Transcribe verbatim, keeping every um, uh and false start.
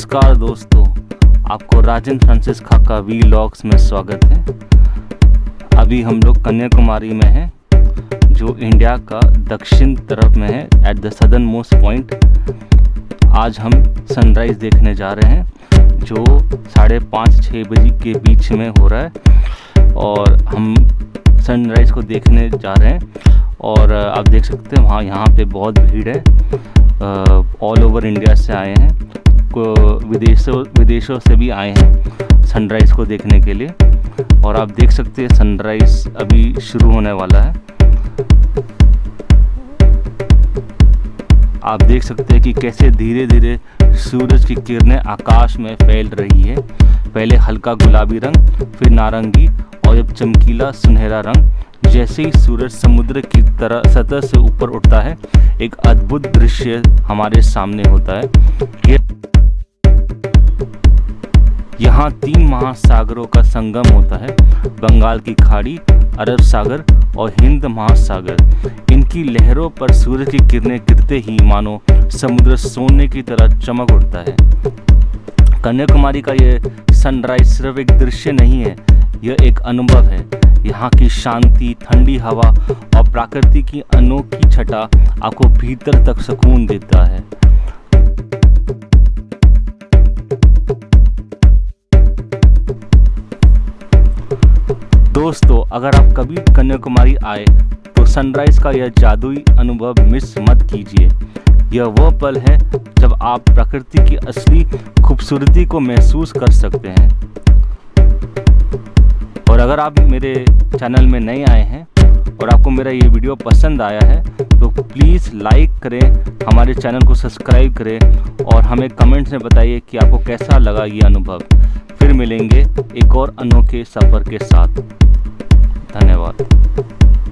नमस्कार दोस्तों, आपको राजन फ्रांसिस्का का वीलॉग्स में स्वागत है। अभी हम लोग कन्याकुमारी में हैं, जो इंडिया का दक्षिण तरफ में है, at the southernmost point. आज हम सनराइज़ देखने जा रहे हैं, जो साढ़े पाँच छः बजे के बीच में हो रहा है और हम सनराइज़ को देखने जा रहे हैं। और आप देख सकते हैं वहाँ यहाँ पे बहुत भीड़ है। ऑल ओवर इंडिया से आए हैं, को विदेशों विदेशों से भी आए हैं सनराइज़ को देखने के लिए। और आप देख सकते हैं सनराइज़ अभी शुरू होने वाला है। आप देख सकते हैं कि कैसे धीरे धीरे सूरज की किरणें आकाश में फैल रही है। पहले हल्का गुलाबी रंग, फिर नारंगी और अब चमकीला सुनहरा रंग। जैसे ही सूरज समुद्र की तरह सतह से ऊपर उठता है, एक अद्भुत दृश्य हमारे सामने होता है। यहाँ तीन महासागरों का संगम होता है, बंगाल की खाड़ी, अरब सागर और हिंद महासागर। इनकी लहरों पर सूरज की किरणें गिरते ही मानो समुद्र सोने की तरह चमक उठता है। कन्याकुमारी का ये सनराइज सिर्फ एक दृश्य नहीं है, यह एक अनुभव है। यहाँ की शांति, ठंडी हवा और प्रकृति की अनोखी छटा आपको भीतर तक सुकून देता है। दोस्तों, अगर आप कभी कन्याकुमारी आए तो सनराइज का यह जादुई अनुभव मिस मत कीजिए। यह वह पल है जब आप प्रकृति की असली खूबसूरती को महसूस कर सकते हैं। और अगर आप मेरे चैनल में नए आए हैं और आपको मेरा ये वीडियो पसंद आया है तो प्लीज़ लाइक करें, हमारे चैनल को सब्सक्राइब करें और हमें कमेंट्स में बताइए कि आपको कैसा लगा ये अनुभव। फिर मिलेंगे एक और अनोखे सफ़र के साथ। धन्यवाद।